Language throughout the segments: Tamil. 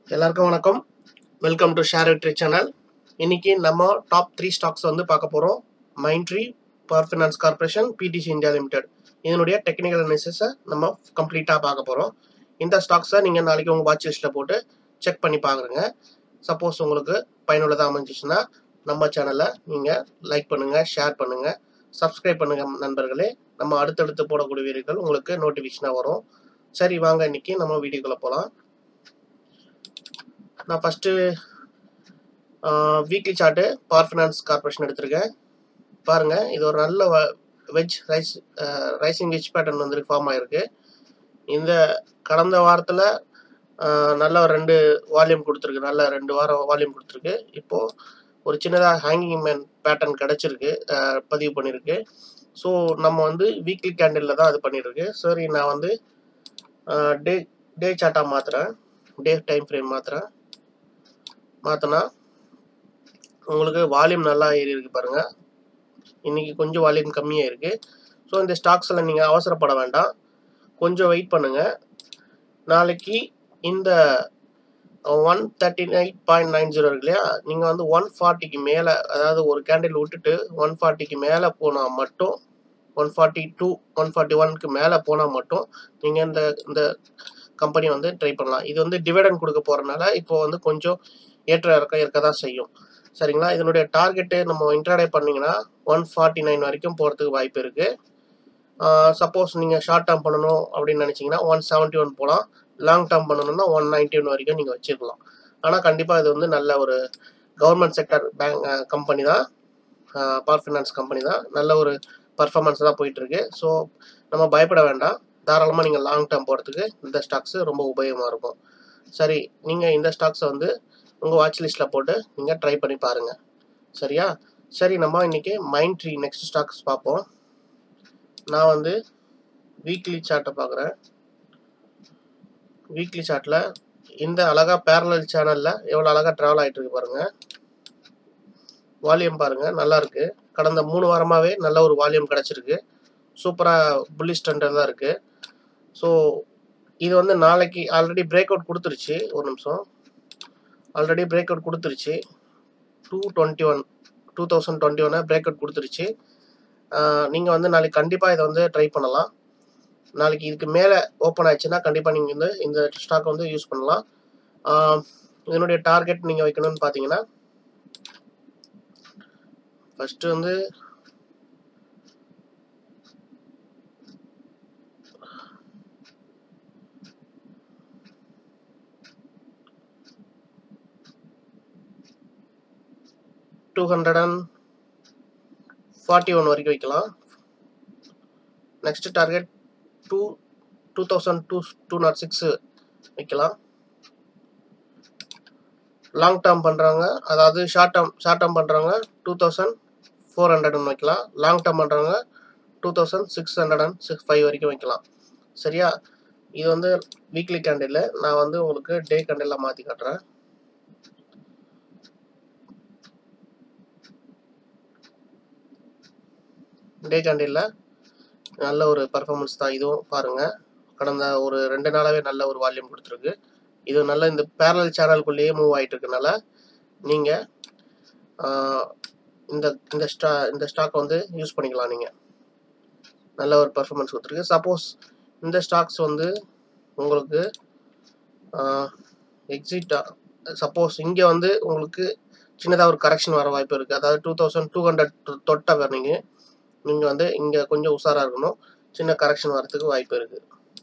எல்லாருக்கும் வணக்கம். வெல்கம் டு ஷேர் விட்ரி சேனல். இன்னைக்கு நம்ம டாப் 3 ஸ்டாக்ஸ் வந்து பார்க்க போறோம். Mindtree, power finance corporation, PTC India limited. இதனுடைய டெக்னிக்கல் அனாலிசிஸை நம்ம கம்ப்ளீட்டாக பார்க்க போறோம். இந்த ஸ்டாக்ஸை நீங்கள் நாளைக்கு உங்கள் வாட்ச் லிஸ்ட்டில் போட்டு செக் பண்ணி பாருங்க. சப்போஸ் உங்களுக்கு பயனுள்ளதாக அமைஞ்சிச்சுன்னா நம்ம சேனலை நீங்கள் லைக் பண்ணுங்கள், ஷேர் பண்ணுங்கள், சப்ஸ்கிரைப் பண்ணுங்கள் நண்பர்களே. நம்ம அடுத்தடுத்து போடக்கூடிய வீடியோக்கள் உங்களுக்கு நோட்டிஃபிகேஷனாக வரும். சரி, வாங்க இன்னைக்கு நம்ம வீடியோக்குள்ளே போகலாம். நான் first weekly chart power finance corporation எடுத்திருக்கேன். பாருங்கள், இது ஒரு நல்ல ரைசிங் வெஜ் பேட்டர்ன் வந்து ஃபார்ம் ஆகிருக்கு. இந்த கடந்த வாரத்தில் நல்ல ஒரு 2 வால்யூம் கொடுத்துருக்கு, நல்ல 2 வாரம் வால்யூம் கொடுத்துருக்கு. இப்போது ஒரு சின்னதாக ஹேங்கிங் மேன் பேட்டர்ன் கிடச்சிருக்கு, பதிவு பண்ணியிருக்கு. ஸோ நம்ம வந்து வீக்லி கேண்டிலில் தான் அது பண்ணியிருக்கு. சரி, நான் வந்து டே சார்ட்டாக மாற்றுறேன், டே டைம் ஃப்ரேம் மாற்றினா உங்களுக்கு வால்யூம் நல்லா ஏறி இருக்கு பாருங்க. இன்னைக்கு கொஞ்சம் வால்யூம் கம்மியாக இருக்கு. ஸோ இந்த ஸ்டாக்ஸில் நீங்கள் அவசரப்பட வேண்டாம், கொஞ்சம் வெயிட் பண்ணுங்க. நாளைக்கு இந்த 139.90 இருக்கு இல்லையா, நீங்கள் வந்து 140க்கு மேலே, அதாவது ஒரு கேண்டில் விட்டுட்டு 140க்கு மேலே போனால் மட்டும், 142 141க்கு மேலே போனால் மட்டும் நீங்கள் இந்த கம்பெனி வந்து ட்ரை பண்ணலாம். இது வந்து டிவிடெண்ட் கொடுக்க போகிறனால இப்போ வந்து கொஞ்சம் ஏற்ற இருக்க தான் செய்யும். சரிங்களா? இதனுடைய டார்கெட்டு நம்ம இன்ட்ராடே பண்ணிங்கன்னா 149 வரைக்கும் போகிறதுக்கு வாய்ப்பு இருக்குது. சப்போஸ் நீங்கள் ஷார்ட் டேர்ம் பண்ணணும் அப்படின்னு நினச்சிங்கன்னா 171 போகலாம். லாங் டேர்ம் பண்ணணும்னா 191 வரைக்கும் நீங்கள் வச்சுக்கலாம். ஆனால் கண்டிப்பாக இது வந்து நல்ல ஒரு கவர்மெண்ட் செக்டர் பேங்க் கம்பெனி தான், பவர் ஃபைனான்ஸ் கம்பெனி தான், நல்ல ஒரு பர்ஃபார்மன்ஸ் தான் போயிட்டுருக்கு. ஸோ நம்ம பயப்பட வேண்டாம், தாராளமாக நீங்கள் லாங் டேர்ம் போகிறதுக்கு இந்த ஸ்டாக்ஸு ரொம்ப உபயோகமாக இருக்கும். சரி, நீங்கள் இந்த ஸ்டாக்ஸை வந்து உங்கள் வாட்ச் லிஸ்ட்டில் போட்டு நீங்கள் ட்ரை பண்ணி பாருங்கள். சரியா? சரி, நம்ம இன்றைக்கி Mindtree நெக்ஸ்ட் ஸ்டாக்ஸ் பார்ப்போம். நான் வந்து வீக்லி சார்ட்டை பார்க்குறேன். வீக்லி சார்ட்டில் இந்த அழகாக பேரலல் சேனலில் எவ்வளோ அழகாக ட்ராவல் ஆகிட்டு இருக்கு பாருங்கள். வால்யூம் பாருங்கள், நல்லா இருக்குது. கடந்த 3 வாரமாகவே நல்ல ஒரு வால்யூம் கிடச்சிருக்கு. சூப்பராக புல்லிஷ் ட்ரெண்டில் தான் இருக்குது. ஸோ இது வந்து நாளைக்கு ஆல்ரெடி பிரேக் அவுட் கொடுத்துருச்சு. ஒரு நிமிஷம், ஆல்ரெடி பிரேக் அவுட் கொடுத்துருச்சு. 2021 பிரேக் அவுட் கொடுத்துருச்சு. நீங்கள் வந்து நாளைக்கு கண்டிப்பாக இதை வந்து ட்ரை பண்ணலாம். நாளைக்கு இதுக்கு மேலே ஓப்பன் ஆயிடுச்சுன்னா கண்டிப்பாக நீங்கள் வந்து இந்த ஸ்டாக் வந்து யூஸ் பண்ணலாம். இதனுடைய டார்கெட் நீங்கள் வைக்கணும்னு பார்த்தீங்கன்னா, ஃபஸ்ட்டு வந்து $241 வரைக்கும் வைக்கலாம். நெக்ஸ்ட் டார்கெட் 2206 வைக்கலாம். லாங் டேர்ம் பண்ணுறவங்க, அதாவது ஷார்ட் டேர்ம் பண்ணுறவங்க 2400 வைக்கலாம். லாங் டேர்ம் பண்ணுறவங்க 2605 வரைக்கும் வைக்கலாம். சரியா? இது வந்து வீக்லி கேண்டில். நான் வந்து உங்களுக்கு டே கேண்டில் மாற்றி காட்டுறேன். டே கேண்டில் நல்ல ஒரு பர்ஃபார்மன்ஸ் தான் இதுவும். பாருங்கள், கடந்த ஒரு 2 நாளாகவே நல்ல ஒரு வால்யூம் கொடுத்துருக்கு. இது நல்ல இந்த பேரலல் சேனலுக்குள்ளேயே மூவ் ஆகிட்டு இருக்கனால நீங்கள் இந்த ஸ்டாக் வந்து யூஸ் பண்ணிக்கலாம். நீங்கள் நல்ல ஒரு பர்ஃபார்மன்ஸ் கொடுத்துருக்கு. சப்போஸ் இந்த ஸ்டாக்ஸ் வந்து உங்களுக்கு சப்போஸ் இங்கே வந்து உங்களுக்கு சின்னதாக ஒரு கரெக்ஷன் வர வாய்ப்பு இருக்குது. அதாவது 2200 தொட்ட நீங்கள் வந்து இங்கே கொஞ்சம் உஷாராக இருக்கணும். சின்ன கரெக்ஷன் வரத்துக்கு வாய்ப்பு இருக்குது.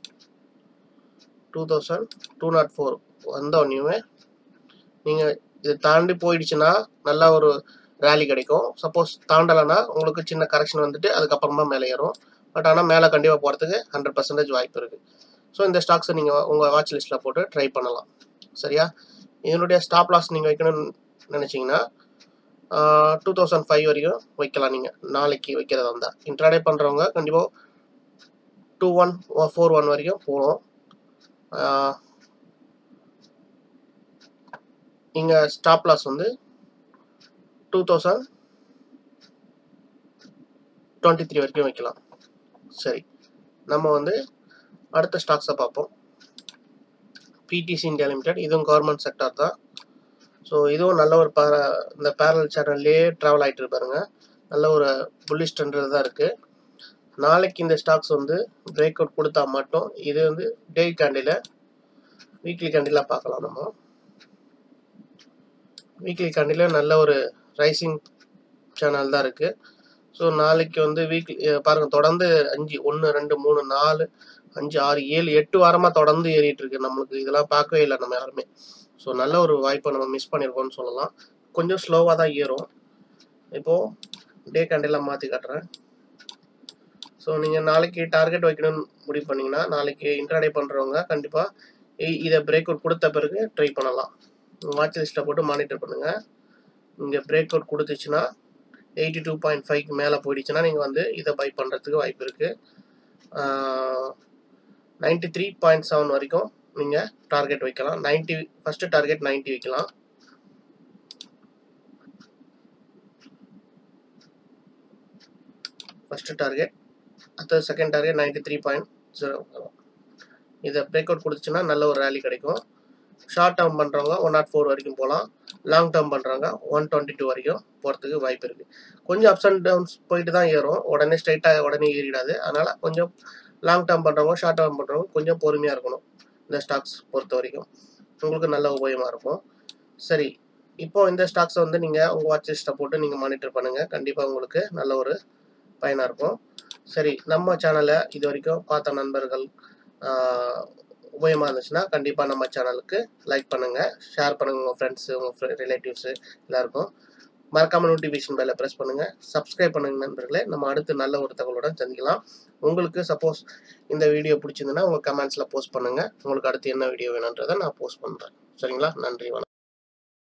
2204 வந்தோடனே நீங்கள் இதை தாண்டி போயிடுச்சுன்னா நல்லா ஒரு ரேலி கிடைக்கும். சப்போஸ் தாண்டலைன்னா உங்களுக்கு சின்ன கரெக்ஷன் வந்துட்டு அதுக்கப்புறமா மேலே ஏறும். பட் ஆனால் மேலே கண்டிப்பாக போகிறதுக்கு 100% வாய்ப்பு இருக்குது. ஸோ இந்த ஸ்டாக்ஸை நீங்கள் உங்கள் வாட்ச் லிஸ்ட்டில் போட்டு ட்ரை பண்ணலாம். சரியா? இதனுடைய ஸ்டாப் லாஸ் நீங்கள் வைக்கணும்னு நினச்சிங்கன்னா 2005 வரைக்கும் வைக்கலாம். நீங்கள் நாளைக்கு வைக்கிறதா இருந்தால், இன்ட்ராடே பண்ணுறவங்க கண்டிப்பாக 2141 வரைக்கும் போகணும். இங்கே ஸ்டாப் லாஸ் வந்து 2023 வரைக்கும் வைக்கலாம். சரி, நம்ம வந்து அடுத்த ஸ்டாக்ஸை பார்ப்போம். PTC India Limited, இதுவும் கவர்மெண்ட் செக்டார் தான். ஸோ இதுவும் நல்ல ஒரு இந்த பேரல் சேனல்லையே ட்ராவல் ஆகிட்டு இருப்பாருங்க. நல்ல ஒரு புல்லிஷ் ட்ரெண்டில் தான் இருக்குது. நாளைக்கு இந்த ஸ்டாக்ஸ் வந்து பிரேக் அவுட் கொடுத்தா மட்டும் இது வந்து டே கேண்டில், வீக்லி கேண்டிலாக பார்க்கலாம். நம்ம வீக்லி கேண்டில் நல்ல ஒரு ரைசிங் சேனல் தான் இருக்குது. ஸோ நாளைக்கு வந்து வீக்லி பாருங்கள், தொடர்ந்து 5 1 2 3 4 5 6 7 8 வாரமாக தொடர்ந்து ஏறிட்டு இருக்கு. நம்மளுக்கு இதெல்லாம் பார்க்கவே இல்லை நம்ம யாருமே. ஸோ நல்ல ஒரு வாய்ப்பை நம்ம மிஸ் பண்ணியிருக்கோம்னு சொல்லலாம். கொஞ்சம் ஸ்லோவாக தான் ஏறும். இப்போது டே கேண்டிலாக மாற்றி காட்டுறேன். ஸோ நீங்கள் நாளைக்கு டார்கெட் வைக்கணும்னு முடிவு பண்ணிங்கன்னா, நாளைக்கு இன்ட்ராடே பண்ணுறவங்க கண்டிப்பாக இதை பிரேக் அவுட் கொடுத்த பிறகு ட்ரை பண்ணலாம். வாட்ச் லிஸ்ட்டில் போட்டு மானிட்டர் பண்ணுங்கள். இங்கே பிரேக் அவுட் கொடுத்துச்சுன்னா 82.5க்கு மேலே போயிடுச்சுன்னா நீங்கள் வந்து இதை பை பண்ணுறதுக்கு வாய்ப்பு இருக்குது. 93.7 வரைக்கும் நீங்கள் டார்கெட் வைக்கலாம். 90 ஃபஸ்ட்டு டார்கெட் 90 வைக்கலாம். ஃபஸ்ட்டு டார்கெட், அடுத்தது செகண்ட் டார்கெட் 93.0. இதை பிரேக் அவுட் கொடுத்துச்சுன்னா நல்ல ஒரு ரேலி கிடைக்கும். ஷார்ட் டேர்ம் பண்ணுறவங்க 104 வரைக்கும் போகலாம். லாங் டேர்ம் பண்ணுறவங்க 122 வரைக்கும் போகிறதுக்கு வாய்ப்பு இருக்குது. கொஞ்சம் அப்ஸ் அண்ட் டவுன்ஸ் போயிட்டு தான் ஏறும், உடனே ஸ்ட்ரைட்டாக உடனே ஏறிடாது. அதனால் கொஞ்சம் லாங் டேர்ம் பண்ணுறவங்க, ஷார்ட் டேர்ம் பண்ணுறவங்க கொஞ்சம் பொறுமையாக இருக்கணும். இந்த ஸ்டாக்ஸ் பொறுத்த வரைக்கும் உங்களுக்கு நல்ல உபயோகமாக இருக்கும். சரி, இப்போ இந்த ஸ்டாக்ஸை வந்து நீங்கள் உங்கள் வாட்ச் லிஸ்ட்டை போட்டு நீங்கள் மானிட்டர் பண்ணுங்கள். கண்டிப்பாக உங்களுக்கு நல்ல ஒரு பயனாக இருக்கும். சரி, நம்ம சேனலை இது வரைக்கும் பார்த்த நண்பர்கள் உபயோகமாக இருந்துச்சுன்னா கண்டிப்பாக நம்ம சேனலுக்கு லைக் பண்ணுங்கள், ஷேர் பண்ணுங்கள் உங்கள் ஃப்ரெண்ட்ஸு, உங்கள் ரிலேட்டிவ்ஸு எல்லாருக்கும். மறக்காமல் நோட்டிஃபிகேஷன் பெல்லை ப்ரெஸ் பண்ணுங்கள், சப்ஸ்கிரைப் பண்ணுங்கள் நண்பர்களே. நம்ம அடுத்து நல்ல ஒரு தகவலுடன் சந்திக்கலாம். உங்களுக்கு சப்போஸ் இந்த வீடியோ பிடிச்சிருந்துன்னா உங்கள் கமெண்ட்ஸில் போஸ்ட் பண்ணுங்கள். உங்களுக்கு அடுத்து என்ன வீடியோ வேணுன்றதை நான் போஸ்ட் பண்ணுறேன். சரிங்களா? நன்றி, வணக்கம்.